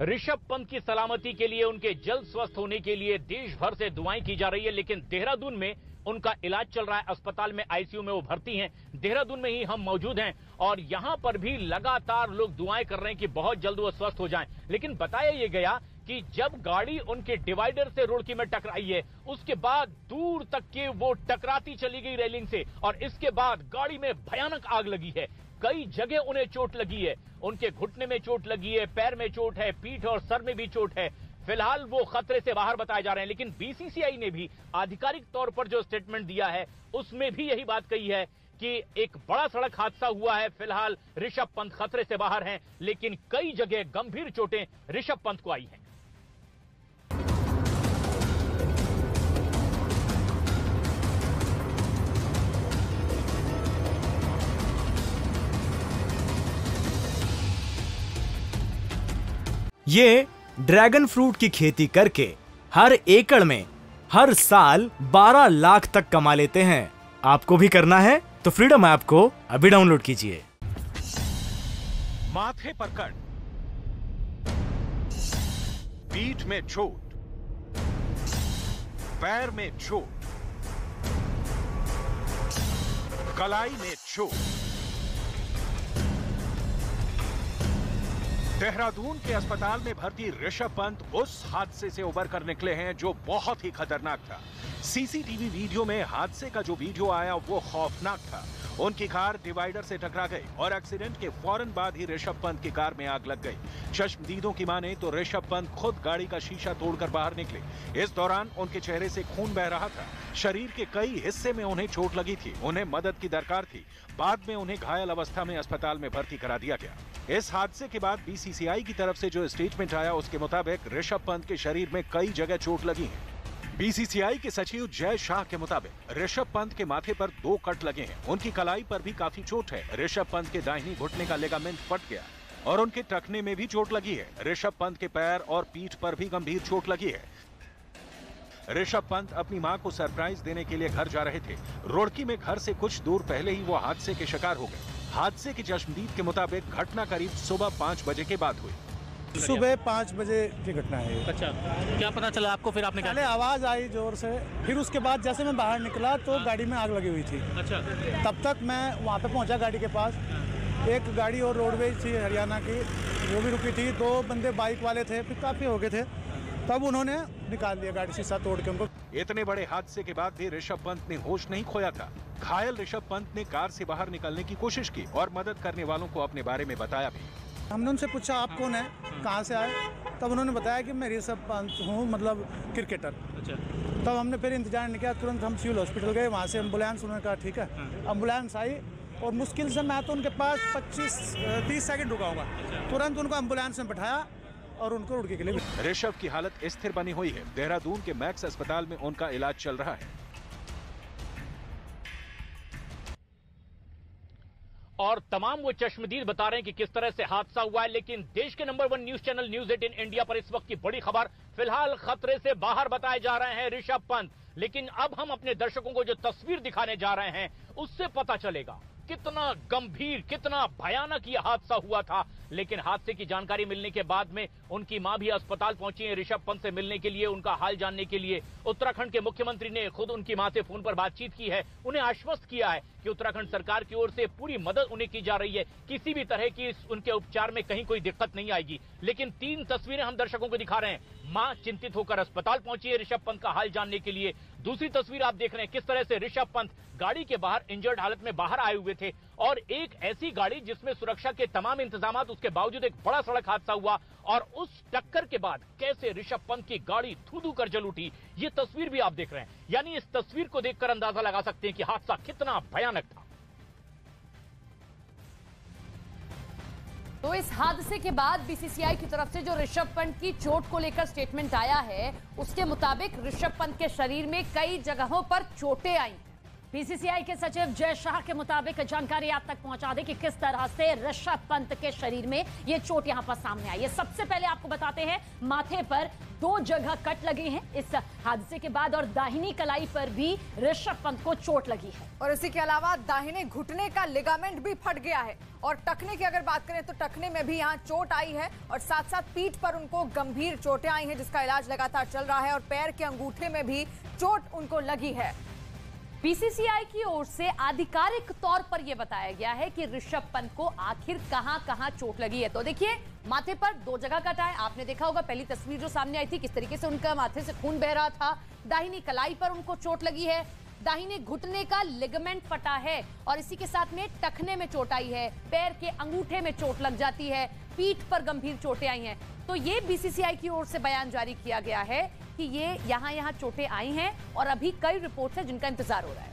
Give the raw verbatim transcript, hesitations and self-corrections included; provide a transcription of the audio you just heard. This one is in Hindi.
ऋषभ पंत की सलामती के लिए, उनके जल्द स्वस्थ होने के लिए देश भर से दुआएं की जा रही है। लेकिन देहरादून में उनका इलाज चल रहा है, अस्पताल में आईसीयू में वो भर्ती हैं। देहरादून में ही हम मौजूद हैं और यहां पर भी लगातार लोग दुआएं कर रहे हैं कि बहुत जल्द वो स्वस्थ हो जाएं। लेकिन बताया ये गया कि जब गाड़ी उनके डिवाइडर से रुड़की में टकराई है, उसके बाद दूर तक के वो टकराती चली गई रेलिंग से और इसके बाद गाड़ी में भयानक आग लगी है। कई जगह उन्हें चोट लगी है, उनके घुटने में चोट लगी है, पैर में चोट है, पीठ और सर में भी चोट है। फिलहाल वो खतरे से बाहर बताए जा रहे हैं। लेकिन बीसीसीआई ने भी आधिकारिक तौर पर जो स्टेटमेंट दिया है उसमें भी यही बात कही है कि एक बड़ा सड़क हादसा हुआ है। फिलहाल ऋषभ पंत खतरे से बाहर हैं, लेकिन कई जगह गंभीर चोटें ऋषभ पंत को आई हैं। ये ड्रैगन फ्रूट की खेती करके हर एकड़ में हर साल बारह लाख तक कमा लेते हैं। आपको भी करना है तो फ्रीडम ऐप को अभी डाउनलोड कीजिए। माथे पर कट, पीठ में चोट, पैर में चोट, कलाई में चोट। देहरादून के अस्पताल में भर्ती ऋषभ पंत उस हादसे से उबर कर निकले हैं जो बहुत ही खतरनाक था। सीसीटीवी वीडियो में हादसे का जो वीडियो आया वो खौफनाक था। उनकी कार डिवाइडर से टकरा गई और एक्सीडेंट के फौरन बाद ही ऋषभ पंत की कार में आग लग गई। चश्मदीदों की माने तो ऋषभ पंत खुद गाड़ी का शीशा तोड़कर बाहर निकले। इस दौरान उनके चेहरे से खून बह रहा था। शरीर के कई हिस्से में उन्हें चोट लगी थी, उन्हें मदद की दरकार थी। बाद में उन्हें घायल अवस्था में अस्पताल में भर्ती करा दिया गया। इस हादसे के बाद बीसीसीआई की तरफ से जो स्टेटमेंट आया उसके मुताबिक ऋषभ पंत के शरीर में कई जगह चोट लगी है। बीसीसीआई के सचिव जय शाह के मुताबिक ऋषभ पंत के माथे पर दो कट लगे हैं। उनकी कलाई पर भी काफी चोट है। ऋषभ पंत के दाहिनी घुटने का लिगामेंट फट गया और उनके टखने में भी चोट लगी है। ऋषभ पंत के पैर और पीठ पर भी गंभीर चोट लगी है। ऋषभ पंत अपनी मां को सरप्राइज देने के लिए घर जा रहे थे। रुड़की में घर से कुछ दूर पहले ही वो हादसे के शिकार हो गए। हादसे की चश्मदीद के मुताबिक घटना करीब सुबह पाँच बजे के बाद हुई। सुबह पाँच बजे की घटना है। अच्छा, क्या पता चला आपको? फिर आपने पहले आवाज़ आई जोर से, फिर उसके बाद जैसे मैं बाहर निकला तो हाँ। गाड़ी में आग लगी हुई थी। अच्छा, तब तक मैं वहाँ पे पहुँचा गाड़ी के पास। एक गाड़ी और रोडवेज थी हरियाणा की, वो भी रुकी थी। दो बंदे बाइक वाले थे, फिर काफ़ी हो गए थे। तब उन्होंने निकाल दिया गाड़ी शीशा तोड़ के उनको। इतने बड़े हादसे के बाद भी ऋषभ पंत ने होश नहीं खोया था। घायल ऋषभ पंत ने कार से बाहर निकलने की कोशिश की और मदद करने वालों को अपने बारे में बताया भी। हमने उनसे पूछा आप कौन है, कहाँ से आए? तब उन्होंने बताया कि मैं ऋषभ पंत हूँ, मतलब क्रिकेटर। अच्छा। तब हमने फिर इंतजार नहीं किया, तुरंत हम सिविल हॉस्पिटल गए। वहाँ से एम्बुलेंस, उन्होंने कहा ठीक है। एम्बुलेंस आई और मुश्किल से मैं तो उनके पास पच्चीस तीस सेकंड रुका होगा। तुरंत उनको एम्बुलेंस में बैठाया और उनको रुड़की के लिए। ऋषभ की हालत स्थिर बनी हुई है। देहरादून के मैक्स अस्पताल में उनका इलाज चल रहा है। और तमाम वो चश्मदीद बता रहे हैं कि किस तरह से हादसा हुआ है। लेकिन देश के number one news channel news eighteen India पर इस वक्त की बड़ी खबर, फिलहाल खतरे से बाहर बताए जा रहे हैं ऋषभ पंत। लेकिन अब हम अपने दर्शकों को जो तस्वीर दिखाने जा रहे हैं उससे पता चलेगा कितना गंभीर, कितना भयानक ये हादसा हुआ था। लेकिन हादसे की जानकारी मिलने के बाद में उनकी मां भी अस्पताल पहुंची है ऋषभ पंत से मिलने के लिए, उनका हाल जानने के लिए। उत्तराखंड के मुख्यमंत्री ने खुद उनकी मां से फोन पर बातचीत की है, उन्हें आश्वस्त किया है कि उत्तराखंड सरकार की ओर से पूरी मदद उन्हें की जा रही है, किसी भी तरह की उनके उपचार में कहीं कोई दिक्कत नहीं आएगी। लेकिन तीन तस्वीरें हम दर्शकों को दिखा रहे हैं। मां चिंतित होकर अस्पताल पहुंची है ऋषभ पंत का हाल जानने के लिए। दूसरी तस्वीर आप देख रहे हैं किस तरह से ऋषभ पंत गाड़ी के बाहर इंजर्ड हालत में बाहर आए हुए थे और एक ऐसी गाड़ी जिसमें सुरक्षा के तमाम इंतजाम, उसके बावजूद एक बड़ा सड़क हादसा हुआ और उस टक्कर के बाद कैसे ऋषभ पंत की गाड़ी धू धू कर जल उठी, ये तस्वीर भी आप देख रहे हैं। यानी इस तस्वीर को देखकर अंदाजा लगा सकते हैं कि हादसा कितना भयानक था। तो इस हादसे के बाद बीसीसीआई की तरफ से जो ऋषभ पंत की चोट को लेकर स्टेटमेंट आया है, उसके मुताबिक ऋषभ पंत के शरीर में कई जगहों पर चोटें आई। बीसीसीआई के सचिव जय शाह के मुताबिक जानकारी आप तक पहुंचा दें कि किस तरह से ऋषभ पंत के शरीर में ये चोट यहां पर सामने आई है। सबसे पहले आपको बताते हैं माथे पर दो जगह कट लगे हैं इस हादसे के बाद और दाहिनी कलाई पर भी ऋषभ पंत को चोट लगी है। और इसी के अलावा दाहिने घुटने का लिगामेंट भी फट गया है और टखने की अगर बात करें तो टखने में भी यहां चोट आई है और साथ साथ पीठ पर उनको गंभीर चोटें आई हैं जिसका इलाज लगातार चल रहा है और पैर के अंगूठे में भी चोट उनको लगी है। बीसीसीआई की ओर से आधिकारिक तौर पर यह बताया गया है कि ऋषभ पंत को आखिर कहां कहां चोट लगी है। तो देखिए माथे पर दो जगह कटा है, आपने देखा होगा पहली तस्वीर जो सामने आई थी किस तरीके से उनका माथे से खून बह रहा था। दाहिनी कलाई पर उनको चोट लगी है, दाहिने घुटने का लिगामेंट फटा है और इसी के साथ में टखने में चोट आई है, पैर के अंगूठे में चोट लग जाती है, पीठ पर गंभीर चोटें आई हैं। तो ये बीसीसीआई की ओर से बयान जारी किया गया है कि ये यहां यहां चोटें आई हैं और अभी कई रिपोर्ट्स हैं जिनका इंतजार हो रहा है।